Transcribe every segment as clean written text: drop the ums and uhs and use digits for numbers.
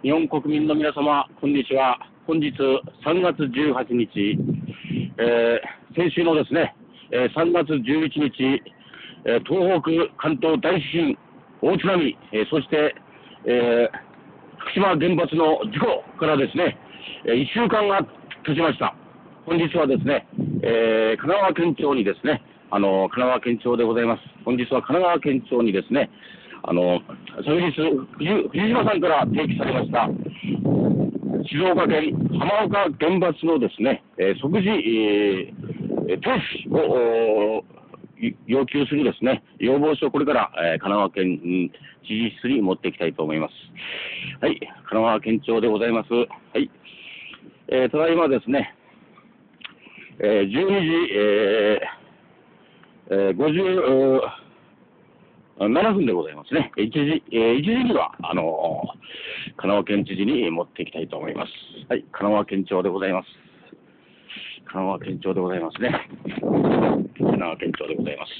日本国民の皆様、こんにちは。本日3月18日、先週のですね、3月11日、東北関東大地震、大津波、そして、福島原発の事故からですね、1週間が経ちました。本日はですね、神奈川県庁にですね、神奈川県庁でございます。本日は神奈川県庁にですね、昨日、藤島さんから提起されました、静岡県浜岡原発のですね、即時、停止を要求するですね、要望書をこれから、神奈川県知事室に持っていきたいと思います。はい、神奈川県庁でございます。はい、ただいまですね、12時、57分でございますね。1時には、神奈川県知事に持っていきたいと思います。はい、神奈川県庁でございます。神奈川県庁でございますね。神奈川県庁でございます。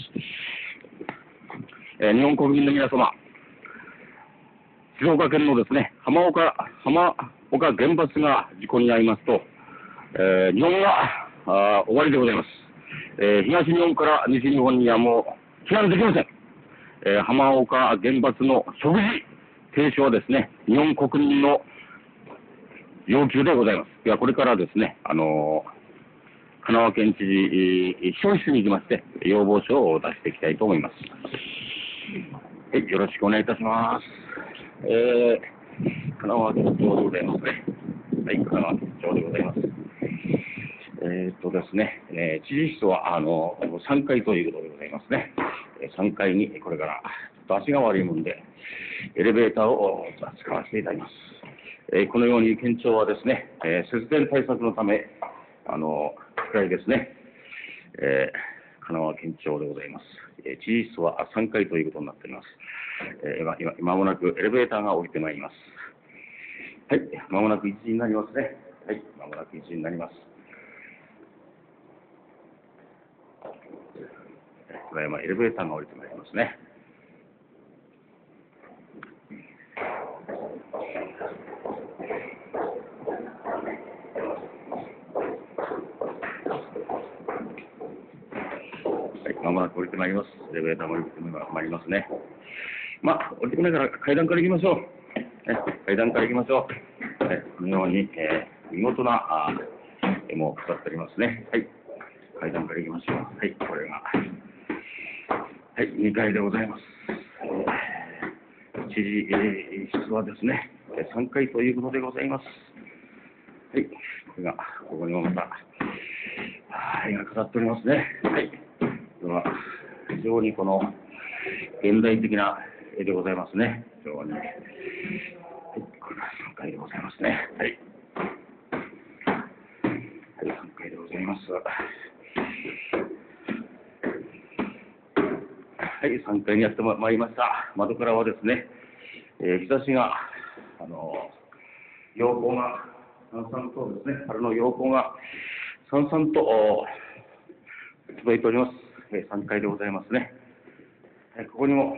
日本国民の皆様、静岡県のですね、浜岡原発が事故に遭いますと、日本は終わりでございます。東日本から西日本にはもう避難できません。浜岡原発の即時停止はですね、日本国民の要求でございます。ではこれからですね、神奈川県知事秘書室に行きまして、要望書を出していきたいと思います。はい、よろしくお願いいたします。神奈川県庁でございますね。はい、神奈川県庁でございます。ですね、知事室は3階ということでございますね。3階にこれから足が悪いもんでエレベーターを使わせていただきます。このように県庁はですね、節電対策のため機械ですね、神奈川県庁でございます。知事室は3階ということになっております。今もなくエレベーターが降りてまいります。はい、まもなく1時になりますね。はい、まもなく1時になります。ただいまエレベーターが降りてまいりますね。はい、まもなく降りてまいります。エレベーターが降りてまいりますね。降りてこないから階段から行きましょう。階段から行きましょう。このように、見事な絵も使っておりますね。はい、階段から行きましょう。はい、これが。はい、2階でございます。知事室はですね、3階ということでございます。はい、ここにもまた、絵が飾っておりますね。はい、では、非常にこの現代的な絵でございますね。非常に。はい、これが3階でございますね。はい。はい、3階でございます。はい、3階にやってまいりました。窓からはですね、日差しが、陽光が、さんさんとですね、春の陽光が、さんさんと、届いております。3階でございますね。ここにも、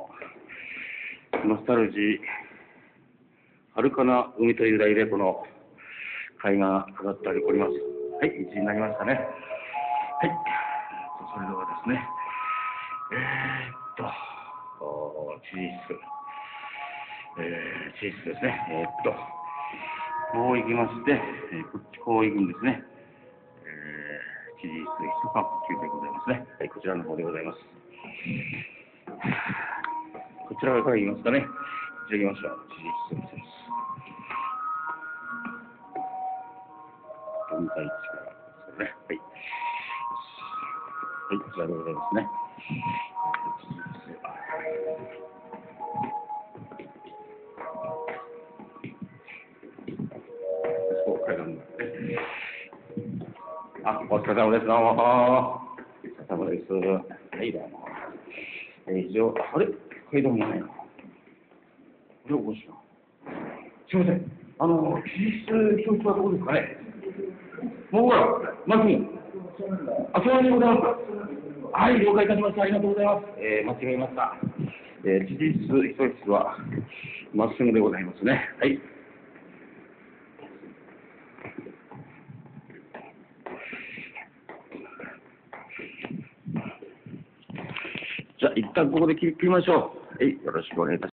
ノスタルジー、遥かな海という題で、この絵画が飾っております。はい、1時になりましたね。はい、それではですね、知事室ですね。こう行きまして、こう行くんですね。知事室一カップ9でございますね。はい、こちらの方でございます。こちらから行きますかね。こちら行きましょう。知事室です。現在地からですね。はい。はい、こちらでございますね。お疲れ様です。どうも。お疲れ様です。はい、どうも。以上、あれ階段もないな。これおかしいな。すみません。知事室教室はどこですかね。もうほら、マキン。そうなんでございます。はい、了解いたしました。ありがとうございます。間違えました。知事室、秘書室はまっすぐでございますね。はい。 じゃあ、一旦ここで切りましょう。はい、よろしくお願いいたします。